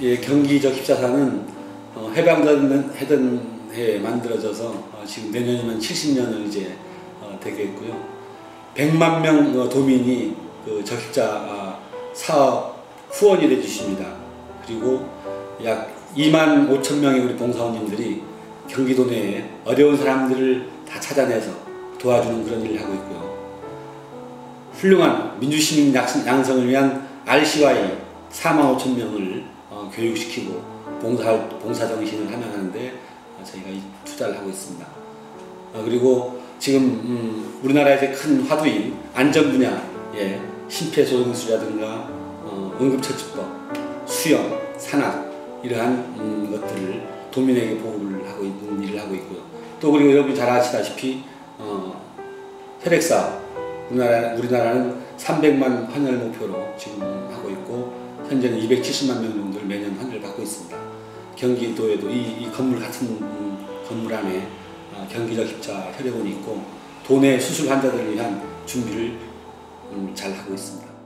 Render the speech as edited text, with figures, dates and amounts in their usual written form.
이제 경기적 십자사는 해방전 해에 만들어져서 지금 내년이면 70년을 이제 되겠고요. 100만 명 도민이 그 적십자 사업 후원이 돼 주십니다. 그리고 약 2만 5천 명의 우리 봉사원님들이 경기도 내에 어려운 사람들을 다 찾아내서 도와주는 그런 일을 하고 있고요. 훌륭한 민주시민 양성을 위한 RCY 4만 5천 명을 교육시키고 봉사정신을 함양하는데 저희가 투자를 하고 있습니다. 그리고 지금 우리나라의 이제 큰 화두인 안전 분야에 심폐소생술이라든가 응급처치법, 수영, 산악 이러한 것들을 도민에게 보호를 하고 있는 일을 하고 있고요. 또 그리고 여러분이 잘 아시다시피 혈액사업 우리나라는 300만 환자를 목표로 지금 하고 있고 현재는 270만 명 정도를 매년 환자를 받고 있습니다. 경기도에도 이 건물 같은 건물 안에 경기적 십자 혈액원이 있고 도내 수술 환자들을 위한 준비를 잘 하고 있습니다.